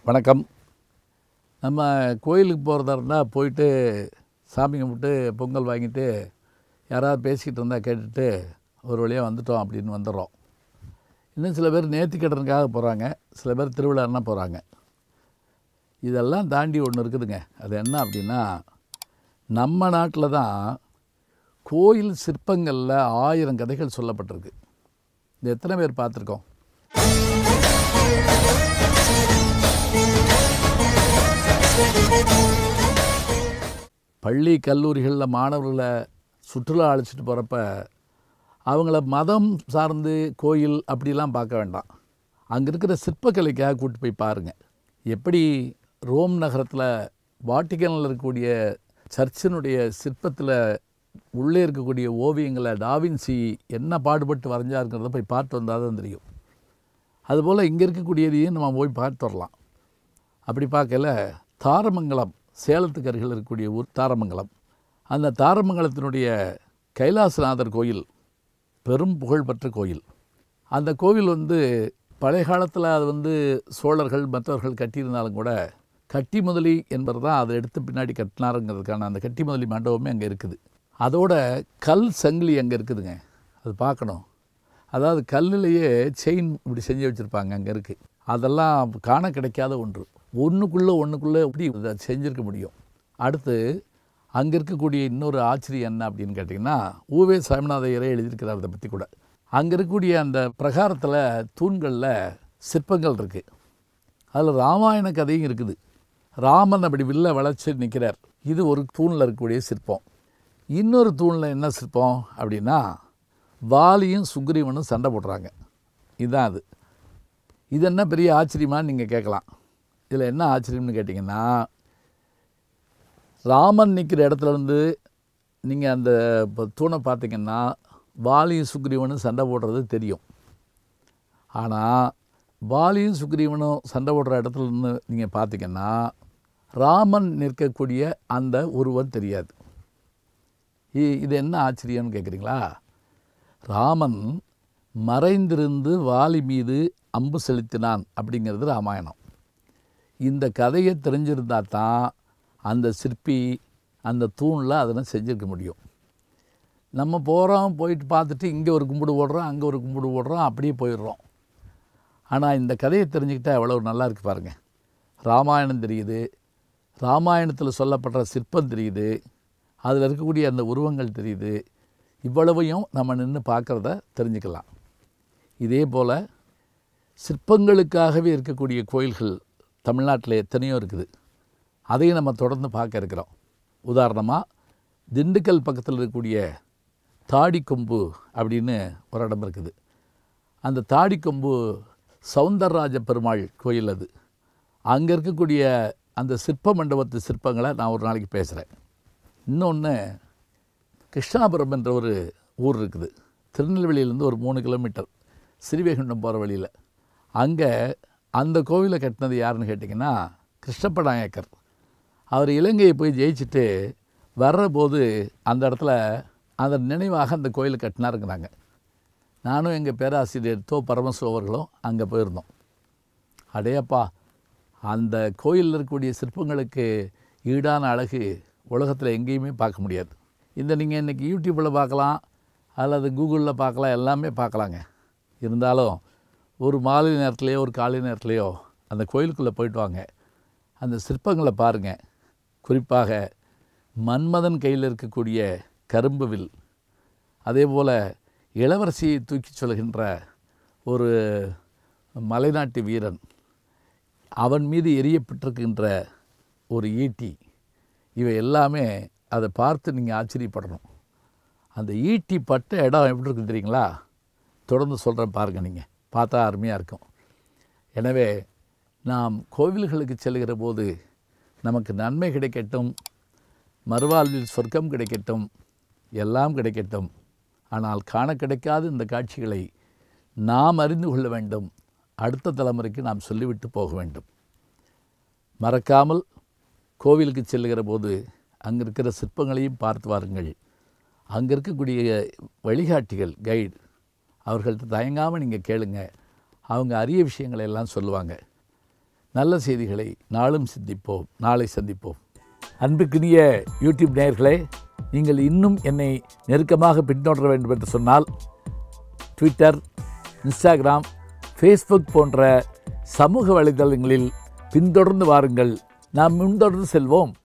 வணக்கம். நம்ம கோயிலுக்கு போகிறதா இருந்தால் போயிட்டு சாமி கும்பிட்டு பொங்கல் வாங்கிட்டு யாராவது பேசிக்கிட்டு இருந்தால் கேட்டுட்டு ஒரு வழியாக வந்துட்டோம் அப்படின்னு வந்துடுறோம். இன்னும் சில பேர் நேர்த்திக்கடனுக்காக போகிறாங்க, சில பேர் திருவிழான்னா போகிறாங்க. இதெல்லாம் தாண்டி ஒன்று இருக்குதுங்க. அது என்ன அப்படின்னா, நம்ம நாட்டில் தான் கோயில் சிற்பங்களில் 1000 கதைகள் சொல்லப்பட்டிருக்கு. இது எத்தனை பேர் பார்த்துருக்கோம்? பள்ளி கல்லூரிகளில் மாணவர்களை சுற்றுலா அழைச்சிட்டு போகிறப்ப அவங்கள மதம் சார்ந்து கோயில் அப்படிலாம் பார்க்க வேண்டாம். அங்கே இருக்கிற சிற்பக்கலைக்காக கூப்பிட்டு போய் பாருங்கள். எப்படி ரோம் நகரத்தில் வாட்டிக்கனில் இருக்கக்கூடிய சர்ச்சினுடைய சிற்பத்தில் உள்ளே இருக்கக்கூடிய ஓவியங்களை டாவின்சி என்ன பாடுபட்டு வரைஞ்சாருங்கிறத போய் பார்த்து வந்தால் தான் தெரியும். அதுபோல் இங்கே இருக்கக்கூடியதையும் நம்ம போய் பார்த்து வரலாம். அப்படி பார்க்கல தாரமங்கலம், சேலத்துக்கு அருகில் இருக்கக்கூடிய ஊர் தாரமங்கலம். அந்த தாரமங்கலத்தினுடைய கைலாசநாதர் கோயில் பெரும் புகழ்பெற்ற கோயில். அந்த கோவில் பழைய காலத்தில் அது சோழர்கள் மற்றவர்கள் கட்டியிருந்தாலும் கூட கட்டி முதலி என்பது தான் அதை எடுத்து பின்னாடி கட்டினாருங்கிறதுக்கான அந்த கட்டி முதலி மண்டபமே அங்கே இருக்குது. அதோட கல் சங்கிலி அங்கே இருக்குதுங்க, அது பார்க்கணும். அதாவது கல்லிலேயே செயின் இப்படி செஞ்சு வச்சுருப்பாங்க, அங்கே இருக்குது. அதெல்லாம் காண கிடைக்காத ஒன்று. ஒன்றுக்குள்ளே எப்படி இதை செஞ்சுருக்க முடியும். அடுத்து அங்கே இருக்கக்கூடிய இன்னொரு ஆச்சரியம் என்ன அப்படின்னு கேட்டிங்கன்னா, ஊவே சாமிநாத ஐயரே எழுதியிருக்கிறார் அதை பற்றி கூட. அங்கே இருக்கக்கூடிய அந்த பிரகாரத்தில் தூண்களில் சிற்பங்கள் இருக்குது. அதில் ராமாயண கதையும் இருக்குது. ராமன் அப்படி வில்ல வளைச்சி நிற்கிறார், இது ஒரு தூணில் இருக்கக்கூடிய சிற்பம். இன்னொரு தூணில் என்ன சிற்பம் அப்படின்னா, வாலியும் சுக்ரீவனும் சண்டை போடுறாங்க. இதுதான் அது. இது என்ன பெரிய ஆச்சரியமானு நீங்கள் கேட்கலாம். இதில் என்ன ஆச்சரியம்னு கேட்டிங்கன்னா, ராமன் நிற்கிற இடத்துலேருந்து நீங்கள் அந்த தூணை பார்த்திங்கன்னா வாலியும் சுக்ரீவனும் சண்டை போடுறது தெரியும். ஆனால் வாலியும் சுக்ரீவனும் சண்டை போடுற இடத்துலேருந்து நீங்கள் பார்த்திங்கன்னா ராமன் நிற்கக்கூடிய அந்த உருவம் தெரியாது. இது என்ன ஆச்சரியம்னு கேட்குறீங்களா? ராமன் மறைந்திருந்து வாலி மீது அம்பு செலுத்தினான் அப்படிங்கிறது ராமாயணம். இந்த கதையை தெரிஞ்சிருந்தால் தான் அந்த சிற்பி அந்த தூணில் அதனை செஞ்சுருக்க முடியும். நம்ம போயிட்டு பார்த்துட்டு இங்கே ஒரு கும்பிடு போடுறோம், அங்கே ஒரு கும்பிடு போடுறோம், அப்படியே போயிடுறோம். ஆனால் இந்த கதையை தெரிஞ்சுக்கிட்டால் எவ்வளோ நல்லா இருக்குது பாருங்கள். ராமாயணம் தெரியுது, ராமாயணத்தில் சொல்லப்படுற சிற்பம் தெரியுது, அதில் இருக்கக்கூடிய அந்த உருவங்கள் தெரியுது. இவ்வளவையும் நம்ம நின்று பார்க்குறத தெரிஞ்சுக்கலாம். இதே போல் சிற்பங்களுக்காகவே இருக்கக்கூடிய கோயில்கள் தமிழ்நாட்டில் எத்தனையோ இருக்குது. அதையும் நம்ம தொடர்ந்து பார்க்க இருக்கிறோம். உதாரணமாக திண்டுக்கல் பக்கத்தில் இருக்கக்கூடிய தாடிக்கொம்பு அப்படின்னு ஒரு இடம் இருக்குது. அந்த தாடிக்கொம்பு சௌந்தரராஜ பெருமாள் கோயில். அது அங்கே இருக்கக்கூடிய அந்த சிற்ப மண்டபத்து சிற்பங்களை நான் ஒரு நாளைக்கு பேசுகிறேன். இன்னொன்று, கிருஷ்ணாபுரம் என்ற ஒரு ஊர் இருக்குது, திருநெல்வேலியிலேருந்து ஒரு 3 கிலோமீட்டர் ஸ்ரீவைகுண்டம் போகிற வழியில். அங்கே அந்த கோவிலை கட்டினது யாருன்னு கேட்டிங்கன்னா கிருஷ்ணப்ப நாயக்கர். அவர் இலங்கையை போய் ஜெயிச்சுட்டு வர்றபோது அந்த இடத்துல அந்த நினைவாக அந்த கோயிலை கட்டினாருங்கிறாங்க. நானும் எங்கள் பேராசிரியர் தோ பரமசிவம் அவர்களும் அங்கே போயிருந்தோம். அடையப்பா, அந்த கோயிலில் இருக்கக்கூடிய சிற்பங்களுக்கு ஈடான அழகு உலகத்தில் எங்கேயுமே பார்க்க முடியாது. நீங்கள் இன்றைக்கி யூடியூப்பில் பார்க்கலாம், அல்லது கூகுளில் பார்க்கலாம், எல்லாமே பார்க்கலாங்க. இருந்தாலும் ஒரு மாலை நேரத்துலையோ ஒரு காலை நேரத்துலையோ அந்த கோயிலுக்குள்ளே போயிட்டு வாங்க, அந்த சிற்பங்களை பாருங்கள். குறிப்பாக மன்மதன் கையில் இருக்கக்கூடிய கரும்பு வில், அதே போல் இளவரசியை தூக்கி சொல்கின்ற ஒரு மலைநாட்டு வீரன், அவன் மீது எரியப்பட்டிருக்கின்ற ஒரு ஈட்டி, இவை எல்லாமே அதை பார்த்து நீங்கள் ஆச்சரியப்படணும். அந்த ஈட்டி பட்ட இடம் எப்படி இருக்குது தெரியுங்களா? தொடர்ந்து சொல்கிறேன் பாருங்கள், நீங்கள் பார்த்தா அருமையாக இருக்கும். எனவே நாம் கோவில்களுக்கு செல்கிற போது நமக்கு நன்மை கிடைக்கட்டும், மறுவாழ்வில் சொர்க்கம் கிடைக்கட்டும், எல்லாம் கிடைக்கட்டும். ஆனால் காண கிடைக்காத இந்த காட்சிகளை நாம் அறிந்து கொள்ள வேண்டும். அடுத்த தலைமுறைக்கு நாம் சொல்லிவிட்டு போக வேண்டும். மறக்காமல் கோவிலுக்கு செல்லுகிற போது அங்கே இருக்கிற சிற்பங்களையும் பார்த்து வாருங்கள். அங்கே இருக்கக்கூடிய வழிகாட்டிகள், கைடு, அவர்கள்ட்ட தயங்காமல் நீங்கள் கேளுங்க. அவங்க அரிய விஷயங்களை எல்லாம் சொல்லுவாங்க. நல்ல செய்திகளை நாளும் சிந்திப்போம், நாளை சந்திப்போம். அன்புக்குரிய யூடியூப் நேயர்களே, நீங்கள் இன்னும் என்னை நெருக்கமாக பின்தொடர வேண்டும் என்று சொன்னால் ட்விட்டர், இன்ஸ்டாகிராம், ஃபேஸ்புக் போன்ற சமூக வலைதளங்களில் பின்தொடர்ந்து வாருங்கள். நாம் முன்தொடர்ந்து செல்வோம்.